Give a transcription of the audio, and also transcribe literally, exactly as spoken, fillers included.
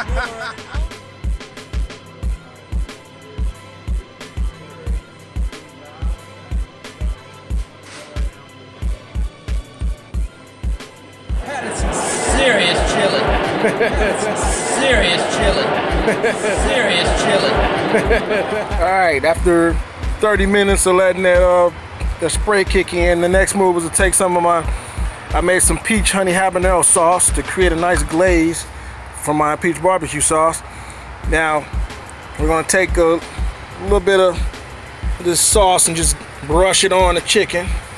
Serious chili. Serious chili. Serious chili. Alright, after thirty minutes of letting that uh the spray kick in, the next move was to take some of my I made some peach honey habanero sauce to create a nice glaze from my peach barbecue sauce. Now we're gonna take a little bit of this sauce and just brush it on the chicken.